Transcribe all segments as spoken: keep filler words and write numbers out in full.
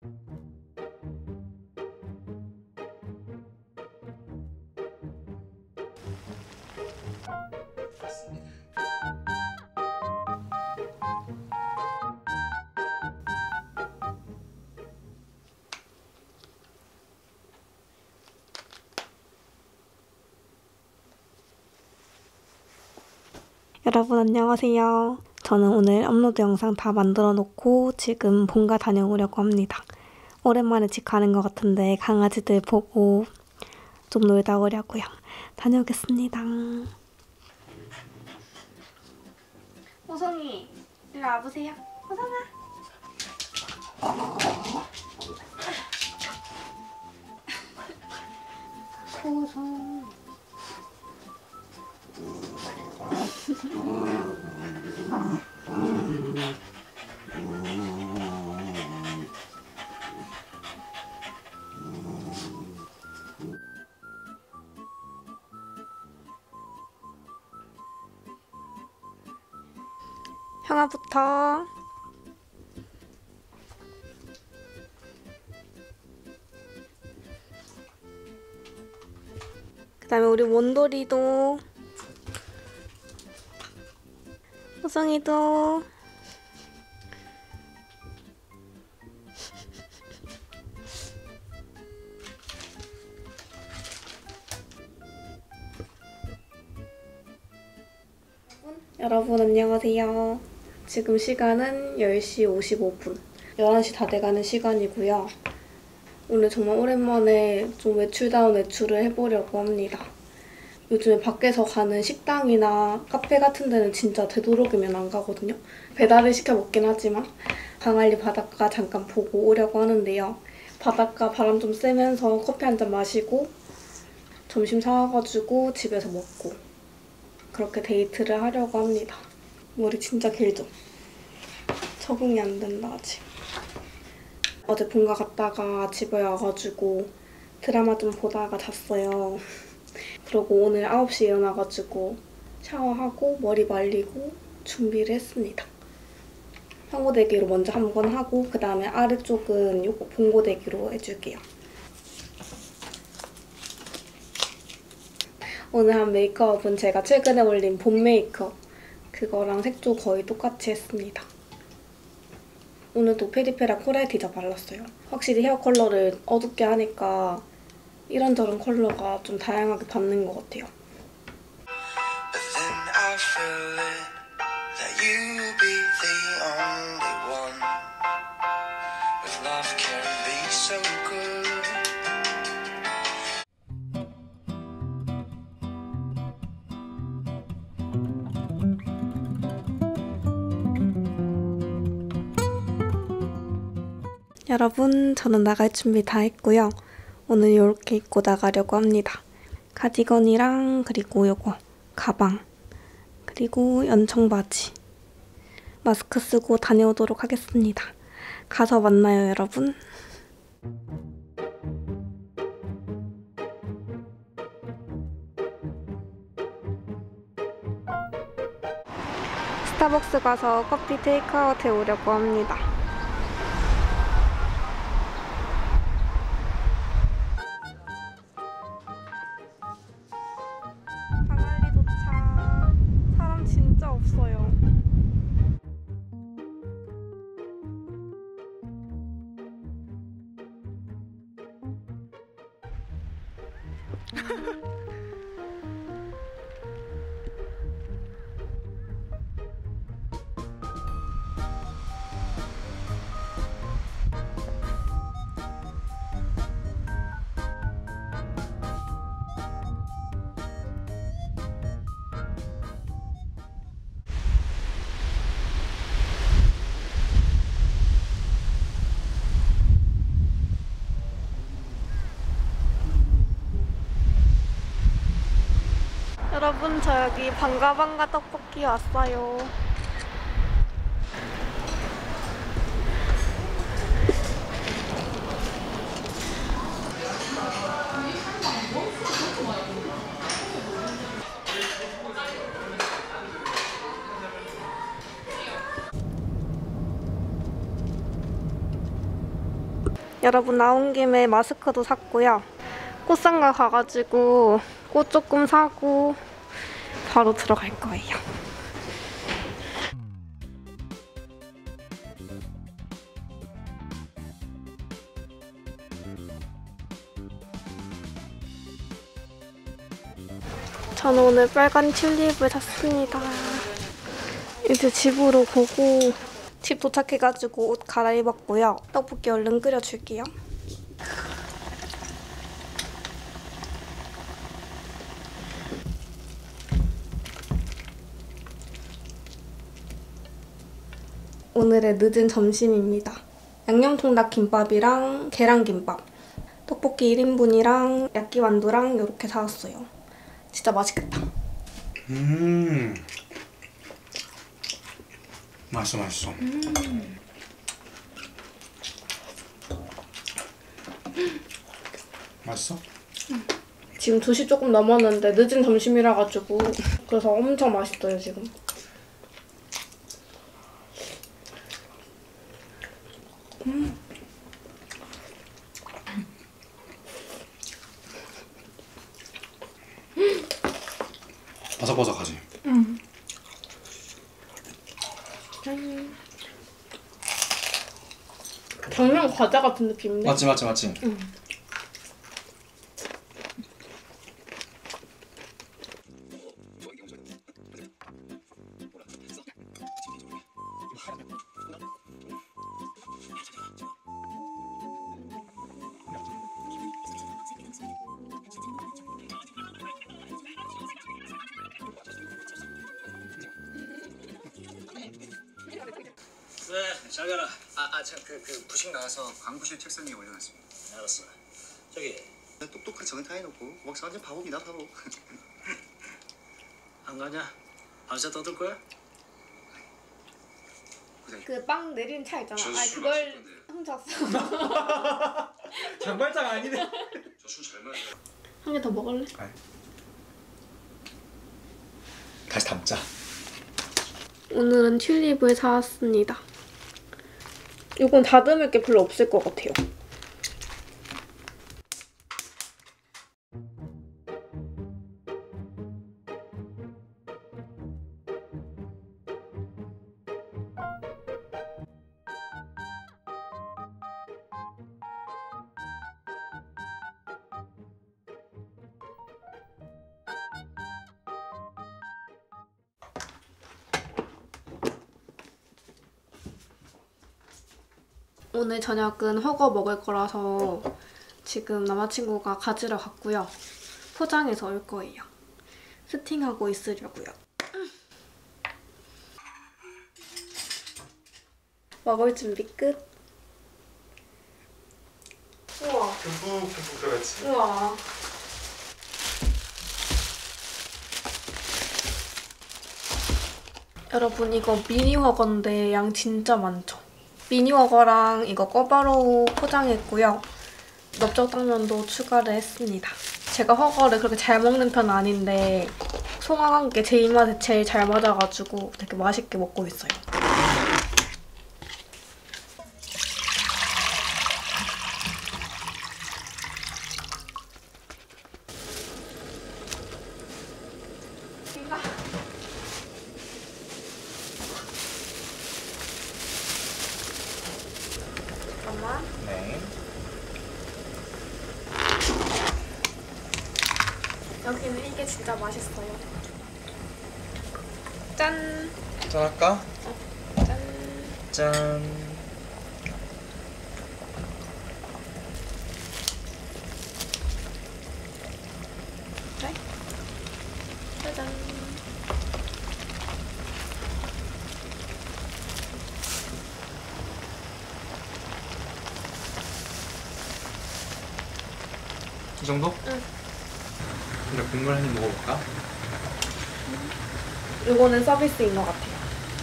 여러분 안녕하세요. 저는 오늘 업로드 영상 다 만들어 놓고 지금 본가 다녀오려고 합니다. 오랜만에 집 가는 것 같은데 강아지들 보고 좀 놀다 오려고요. 다녀오겠습니다. 호성이 일로 와보세요. 호성아. 호성. 형아부터. 그 다음에 우리 원돌이도. 호성이도. 여러분 안녕하세요. 지금 시간은 열 시 오십오 분. 열한 시 다 돼가는 시간이고요. 오늘 정말 오랜만에 좀 외출다운 외출을 해보려고 합니다. 요즘에 밖에서 가는 식당이나 카페 같은 데는 진짜 되도록이면 안 가거든요. 배달을 시켜 먹긴 하지만 광안리 바닷가 잠깐 보고 오려고 하는데요. 바닷가 바람 좀 쐬면서 커피 한 잔 마시고 점심 사와가지고 집에서 먹고 그렇게 데이트를 하려고 합니다. 머리 진짜 길죠? 적응이 안 된다 아직. 어제 본가 갔다가 집에 와가지고 드라마 좀 보다가 잤어요. 그리고 오늘 아홉 시에 일어나가지고 샤워하고 머리 말리고 준비를 했습니다. 황고데기로 먼저 한 번 하고 그 다음에 아래쪽은 요거 봉고데기로 해줄게요. 오늘 한 메이크업은 제가 최근에 올린 봄 메이크업 그거랑 색조 거의 똑같이 했습니다. 오늘도 페리페라 코랄티저 발랐어요. 확실히 헤어 컬러를 어둡게 하니까 이런저런 컬러가 좀 다양하게 받는 것 같아요. 여러분, 저는 나갈 준비 다 했고요. 오늘 이렇게 입고 나가려고 합니다. 카디건이랑 그리고 요거 가방 그리고 연청 바지 마스크 쓰고 다녀오도록 하겠습니다. 가서 만나요, 여러분. 스타벅스 가서 커피 테이크아웃 해오려고 합니다. 광안리 도착. 사람 진짜 없어요. 여러분, 저 여기 방가방가 떡볶이 왔어요. 여러분 나온 김에 마스크도 샀고요. 꽃상가 가가지고 꽃 조금 사고 바로 들어갈 거예요. 저는 오늘 빨간 튤립을 샀습니다. 이제 집으로 보고 집 도착해가지고 옷 갈아입었고요. 떡볶이 얼른 끓여줄게요. 오늘의 늦은 점심입니다. 양념통닭 김밥이랑 계란김밥, 떡볶이 일 인분이랑 야끼만두랑 이렇게 사왔어요. 진짜 맛있겠다. 음 맛있어 맛있어. 음. 맛있어? 음. 지금 두 시 조금 넘었는데 늦은 점심이라 가지고 그래서 엄청 맛있어요 지금. 음. 바삭바삭하지? 음. 짠. 당면 과자 같은 느낌인데? 맞지 맞지 맞지? 응. 네, 잘 가라. 아, 아, 참, 그, 그 부식 나와서 광고실 책상 위에 올려놨습니다. 알았어. 저기, 똑똑한 정은 다 해놓고 목사 완전 바보입니다, 바보. 안 가냐? 밤새 떠들 거야? 그 빵 내리는 차 있잖아. 아니 그걸 훔쳤어. 장발장 아니네. 저 술 잘 마셔. 한 개 더 먹을래? 아니. 다시 담자. 오늘은 튤립을 사왔습니다. 이건 다듬을 게 별로 없을 것 같아요. 오늘 저녁은 허거 먹을 거라서 지금 남자친구가 가지러 갔고요. 포장해서 올 거예요. 세팅하고 있으려고요. 먹을 준비 끝. 우와. 듬뿍 듬뿍 들어갔지. 우와. 여러분 이거 미니워거인데 양 진짜 많죠? 미니워거랑 이거 꿔바로우 포장했고요. 넓적당면도 추가를 했습니다. 제가 허거를 그렇게 잘 먹는 편은 아닌데 송어가 함께 제 입맛에 제일 잘 맞아가지고 되게 맛있게 먹고 있어요. 잠깐만. 네. 여기는 이게 진짜 맛있어요. 짠! 짠 할까? 어, 짠! 짠. 그래? 짜잔! 이 정도? 응. 그래 국물 한 입 먹어볼까? 이거는 서비스인 것 같아요.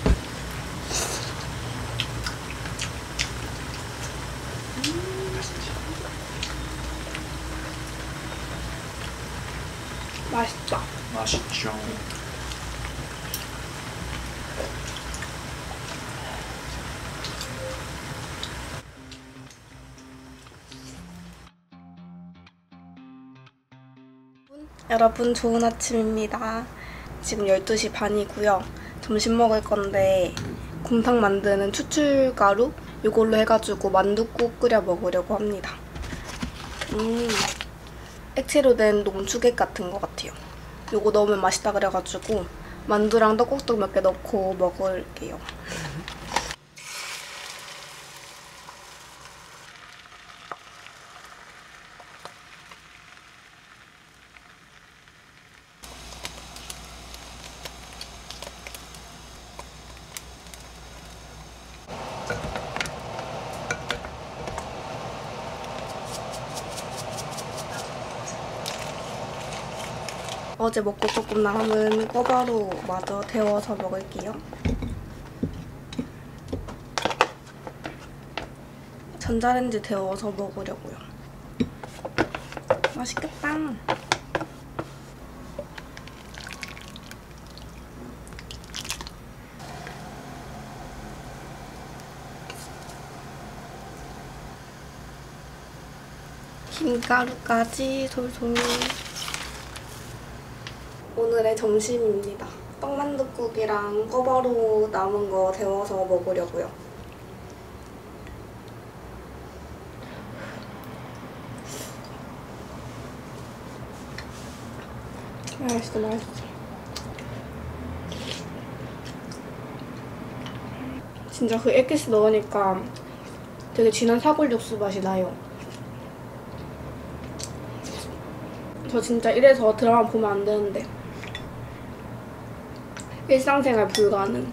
맛있다. 맛있죠. 여러분 좋은 아침입니다. 지금 열두 시 반이고요. 점심 먹을 건데 곰탕 만드는 추출가루 이걸로 해가지고 만둣국 끓여 먹으려고 합니다. 음, 액체로 된 농축액 같은 것 같아요. 요거 넣으면 맛있다 그래가지고 만두랑 떡국떡 몇 개 넣고 먹을게요. 어제 먹고 조금 남은 꿔바로 마저 데워서 먹을게요. 전자레인지 데워서 먹으려고요. 맛있겠다. 김가루까지 솔솔. 오늘의 점심입니다. 떡만둣국이랑 꿔바로 남은 거 데워서 먹으려고요. 맛있어, 맛있어. 진짜 그 액기스 넣으니까 되게 진한 사골 육수 맛이 나요. 저 진짜 이래서 드라마 보면 안 되는데. 일상생활 불가능.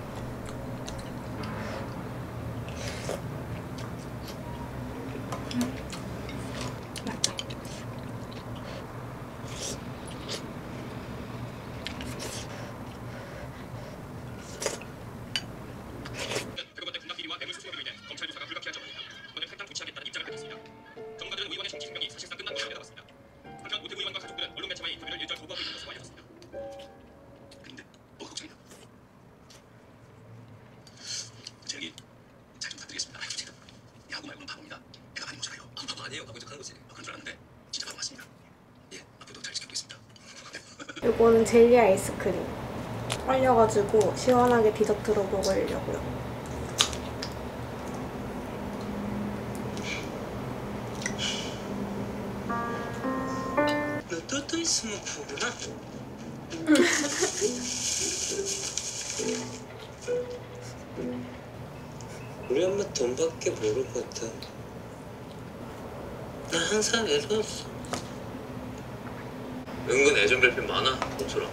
이거는 젤리 아이스크림 얼려가지고 시원하게 디저트로 먹으려고요. 너 또 또 있으면 보구나. 우리 엄마 돈밖에 모르거든. 나 항상 외로웠어. 은근 애정 별표 많아, 봄처럼.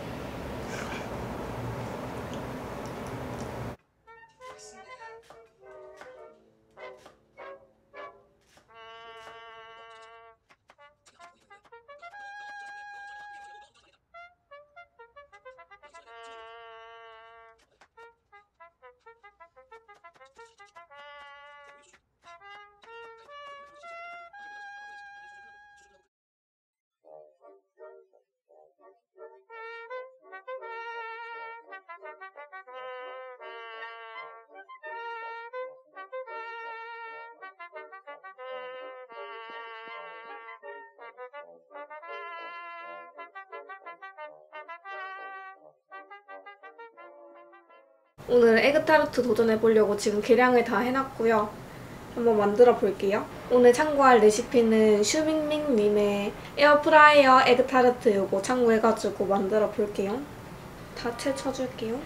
오늘은 에그타르트 도전해보려고 지금 계량을 다 해놨고요. 한번 만들어 볼게요. 오늘 참고할 레시피는 슈밍밍님의 에어프라이어 에그타르트 요거 참고해가지고 만들어 볼게요. 다 채 쳐줄게요.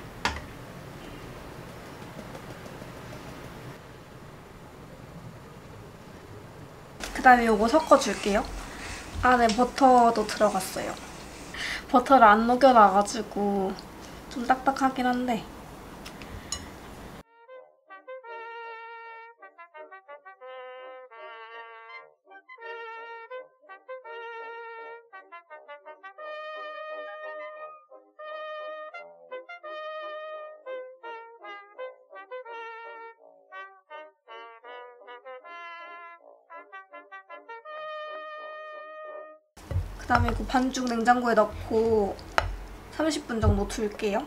그 다음에 요거 섞어줄게요. 안에 버터도 들어갔어요. 버터를 안 녹여놔가지고 좀 딱딱하긴 한데 그 다음에 이거 반죽 냉장고에 넣고 삼십 분 정도 둘게요.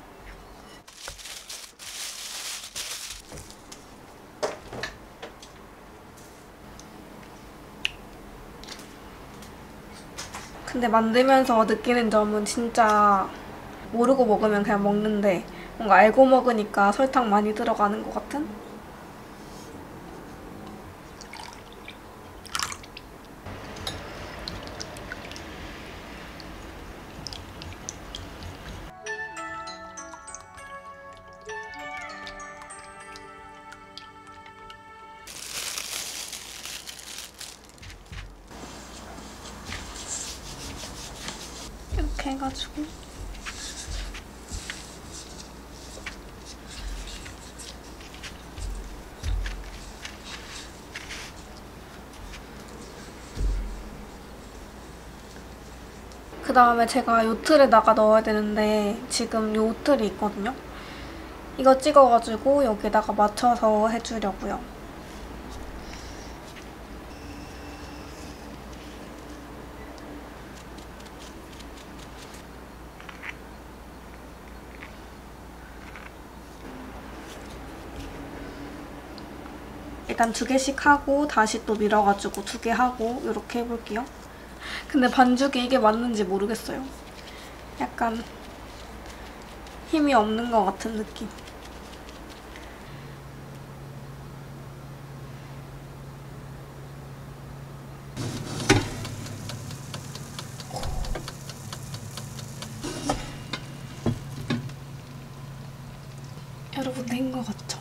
그 근데 만들면서 느끼는 점은 진짜 모르고 먹으면 그냥 먹는데 뭔가 알고 먹으니까 설탕 많이 들어가는 것 같은? 이렇게 해가지고 그 다음에 제가 요 틀에다가 넣어야 되는데 지금 요 틀이 있거든요. 이거 찍어가지고 여기다가 맞춰서 해주려고요. 일단 두 개씩 하고 다시 또 밀어가지고 두 개 하고 이렇게 해볼게요. 근데 반죽이 이게 맞는지 모르겠어요. 약간 힘이 없는 것 같은 느낌. 여러분 된 것 같죠?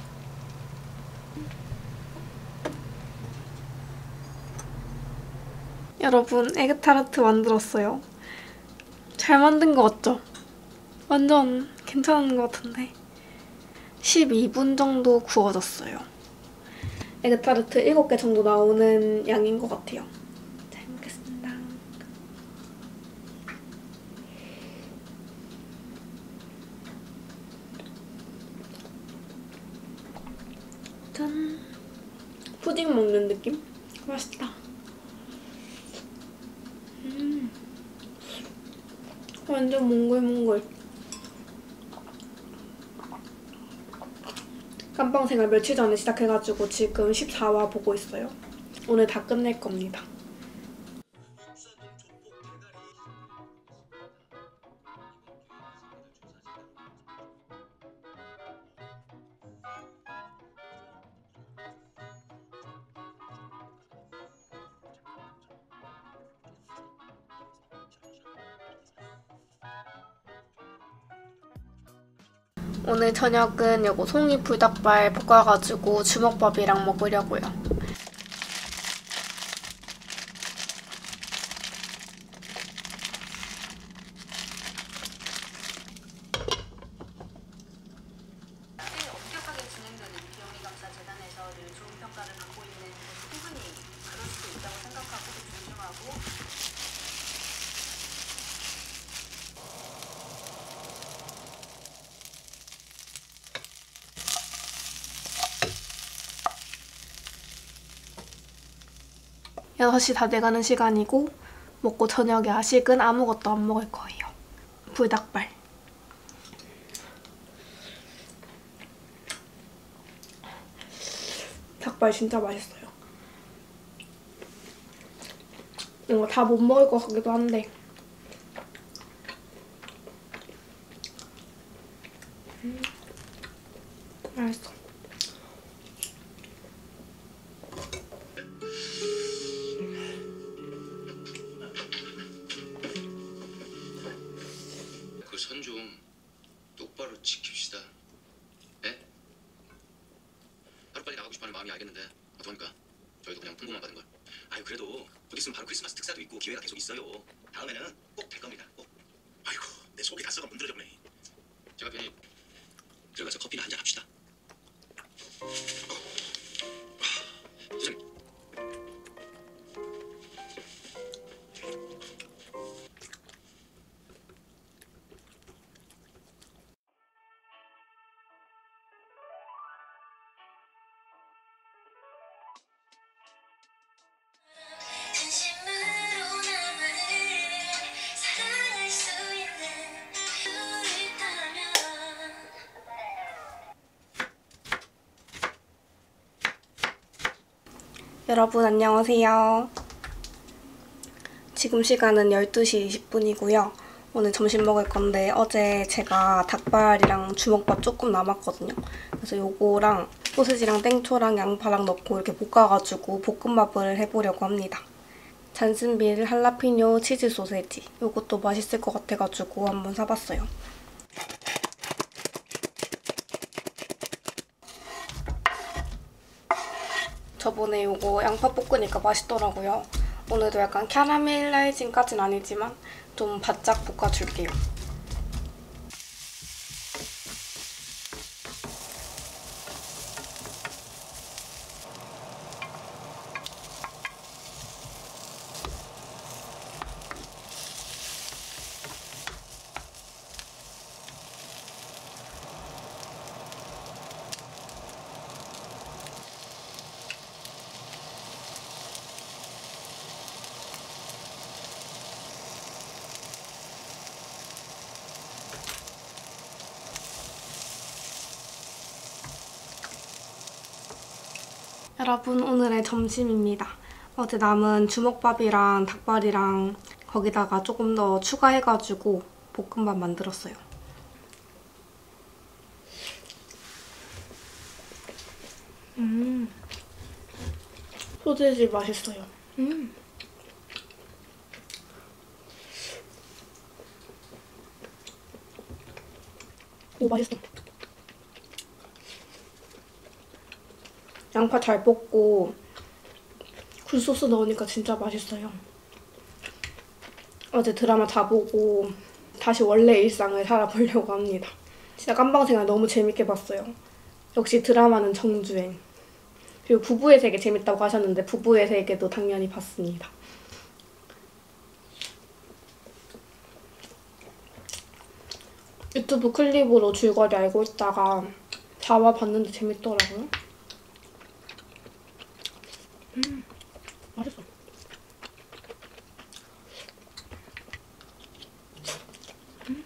여러분 에그타르트 만들었어요. 잘 만든 것 같죠? 완전 괜찮은 것 같은데 십이 분 정도 구워졌어요. 에그타르트 일곱 개 정도 나오는 양인 것 같아요. 잘 먹겠습니다. 짠! 푸딩 먹는 느낌? 맛있다. 음. 완전 몽글몽글. 깜빵 생활 며칠 전에 시작해가지고 지금 십사 화 보고 있어요. 오늘 다 끝낼 겁니다. 오늘 저녁은 요거 송이 불닭발 볶아가지고 주먹밥이랑 먹으려고요. 엄격하게 진행되는 비영리감사재단에서 늘 좋은 평가를 받고 있는 것이 충분히 그럴 수도 있다고 생각하고 존중하고 여섯 시 다 돼가는 시간이고 먹고 저녁에 야식은 아무것도 안 먹을 거예요. 불닭발. 닭발 진짜 맛있어요. 이거 다 못 먹을 것 같기도 한데 음, 맛있어. 그 선 좀 똑바로 지킵시다. 예? 하루빨리 나가고 싶어하는 마음이 알겠는데 어떡합니까? 저희도 그냥 통보만 받은 걸. 아유 그래도 곧 있으면 바로 크리스마스 특사도 있고 기회가 계속 있어요. 다음에는 꼭 될 겁니다. 꼭. 아이고 내 속이 다 썩어 문드러졌네. 제가 괜히 들어가서 커피나 한잔 합시다. 선생님 여러분 안녕하세요. 지금 시간은 열두 시 이십 분이고요. 오늘 점심 먹을 건데 어제 제가 닭발이랑 주먹밥 조금 남았거든요. 그래서 요거랑 소시지랑 땡초랑 양파랑 넣고 이렇게 볶아가지고 볶음밥을 해보려고 합니다. 잔슨빌 할라피뇨 치즈 소세지. 요것도 맛있을 것 같아가지고 한번 사봤어요. 저번에 요거 양파 볶으니까 맛있더라고요. 오늘도 약간 캐러멜라이징까진 아니지만 좀 바짝 볶아줄게요. 여러분, 오늘의 점심입니다. 어제 남은 주먹밥이랑 닭발이랑 거기다가 조금 더 추가해가지고 볶음밥 만들었어요. 음, 소세지 맛있어요. 음. 오, 맛있어. 양파 잘 볶고 굴소스 넣으니까 진짜 맛있어요. 어제 드라마 다 보고 다시 원래 일상을 살아보려고 합니다. 진짜 깜방생활 너무 재밌게 봤어요. 역시 드라마는 정주행. 그리고 부부의 세계 재밌다고 하셨는데 부부의 세계도 당연히 봤습니다. 유튜브 클립으로 줄거리 알고 있다가 사 화 봤는데 재밌더라고요. 음, 맛있어. 음.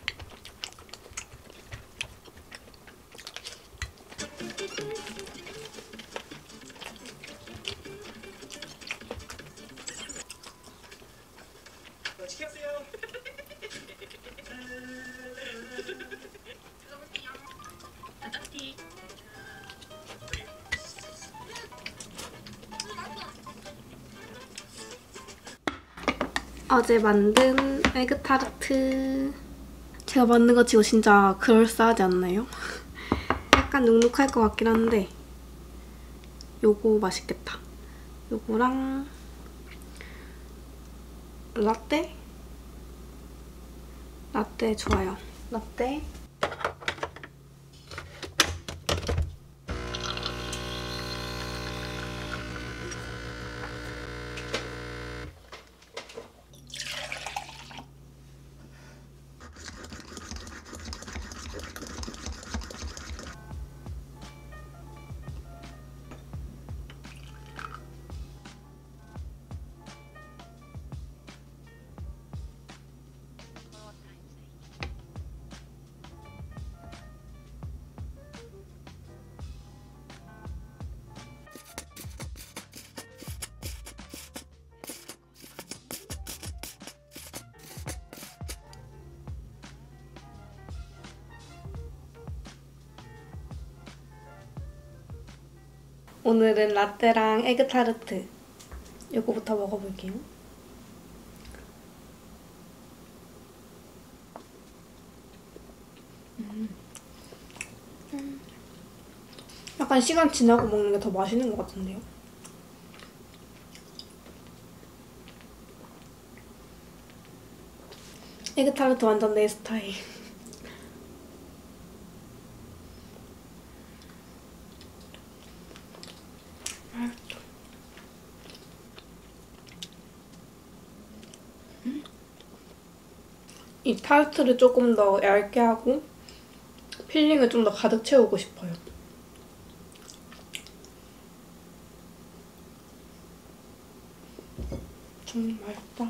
어제 만든 에그타르트. 제가 만든 거 치고 진짜 그럴싸하지 않나요? 약간 눅눅할 것 같긴 한데 요거 맛있겠다. 요거랑 라떼? 라떼 좋아요. 라떼. 오늘은 라떼랑 에그타르트. 이거부터 먹어볼게요. 음. 음. 약간 시간 지나고 먹는 게 더 맛있는 것 같은데요? 에그타르트 완전 내 스타일. 이 타르트를 조금 더 얇게 하고 필링을 좀 더 가득 채우고 싶어요. 좀 맛있다.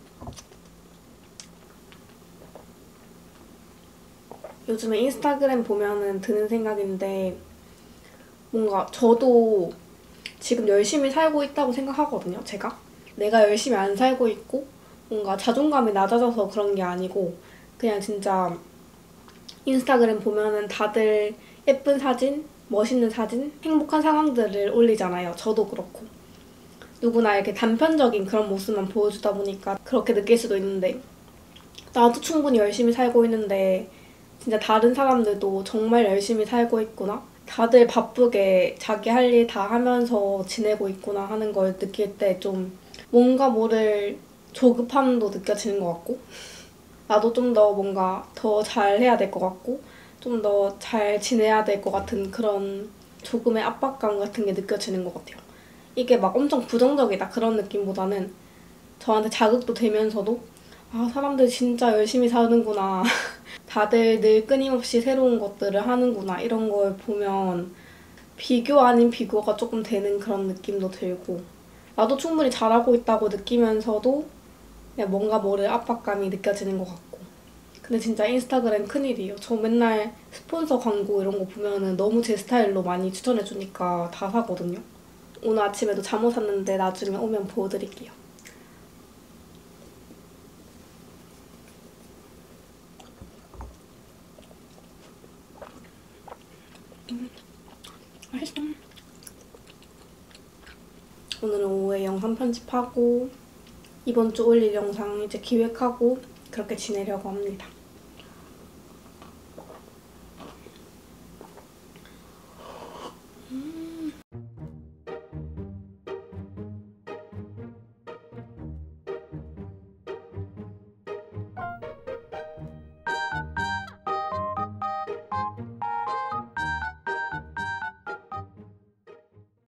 요즘에 인스타그램 보면은 드는 생각인데 뭔가 저도 지금 열심히 살고 있다고 생각하거든요, 제가. 내가 열심히 안 살고 있고 뭔가 자존감이 낮아져서 그런 게 아니고 그냥 진짜 인스타그램 보면은 다들 예쁜 사진, 멋있는 사진, 행복한 상황들을 올리잖아요. 저도 그렇고. 누구나 이렇게 단편적인 그런 모습만 보여주다 보니까 그렇게 느낄 수도 있는데 나도 충분히 열심히 살고 있는데 진짜 다른 사람들도 정말 열심히 살고 있구나. 다들 바쁘게 자기 할 일 다 하면서 지내고 있구나 하는 걸 느낄 때 좀 뭔가 모를 조급함도 느껴지는 것 같고 나도 좀 더 뭔가 더 잘해야 될 것 같고 좀 더 잘 지내야 될 것 같은 그런 조금의 압박감 같은 게 느껴지는 것 같아요. 이게 막 엄청 부정적이다 그런 느낌보다는 저한테 자극도 되면서도 아 사람들 진짜 열심히 사는구나 다들 늘 끊임없이 새로운 것들을 하는구나 이런 걸 보면 비교 아닌 비교가 조금 되는 그런 느낌도 들고 나도 충분히 잘하고 있다고 느끼면서도 그냥 뭔가 모를 압박감이 느껴지는 것 같고 근데 진짜 인스타그램 큰일이에요. 저 맨날 스폰서 광고 이런 거 보면은 너무 제 스타일로 많이 추천해주니까 다 사거든요. 오늘 아침에도 잠옷 샀는데 나중에 오면 보여드릴게요. 음, 맛있어. 오늘은 오후에 영상 편집하고 이번 주 올릴 영상 이제 기획하고 그렇게 지내려고 합니다.